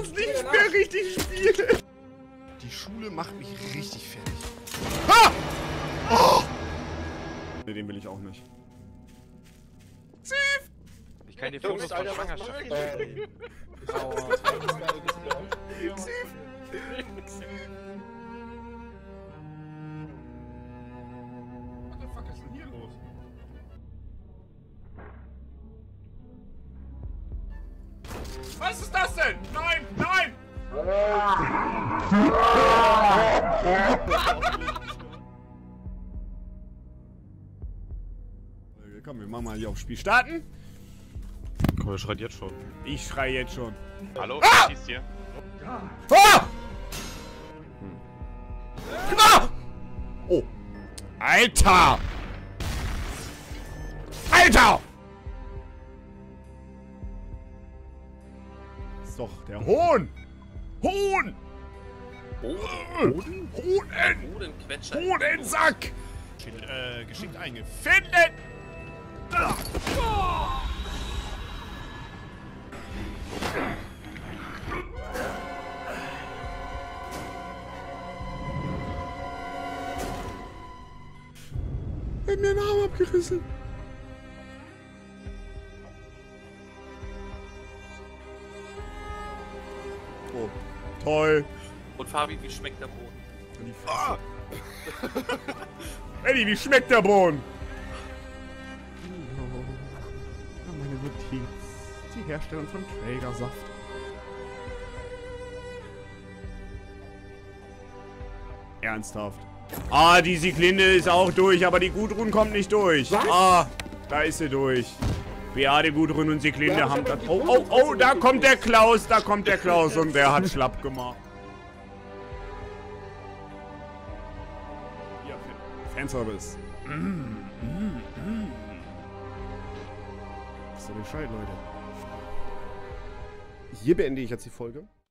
das nicht mehr richtig spielen. Die Schule macht mich richtig fertig. Ha! Oh! Ne, den will ich auch nicht. Steve! Ich kann dir Fotos von Schwangerschaft Steve! Was the fuck ist denn hier los? Was ist das denn? Nein! Nein! Komm, wir machen mal hier aufs Spiel starten. Komm, er schreit jetzt schon. Ich schreie jetzt schon. Hallo, wer schießt hier? Ah! Ah! Oh. Alter! Alter! Ist doch der Hohn! Hohn! Hohn? Hodenquetscher. Hohnensack! Geschickt eingeführt. Finden! Er hat mir den Arm abgerissen. Oh, toll. Und Fabi, wie schmeckt der Boden? Ah. Eddie, wie schmeckt der Boden? Ja, meine Notiz. Die Herstellung von Trägersaft. Ernsthaft. Ah, die Sieglinde ist auch durch, aber die Gudrun kommt nicht durch. Was? Ah, da ist sie durch. Beate, Gudrun und Sieglinde haben das... Oh, oh, oh, da kommt der Klaus, und der hat schlapp gemacht. Ja, Fanservice. Wisst ihr Bescheid, Leute? Hier beende ich jetzt die Folge.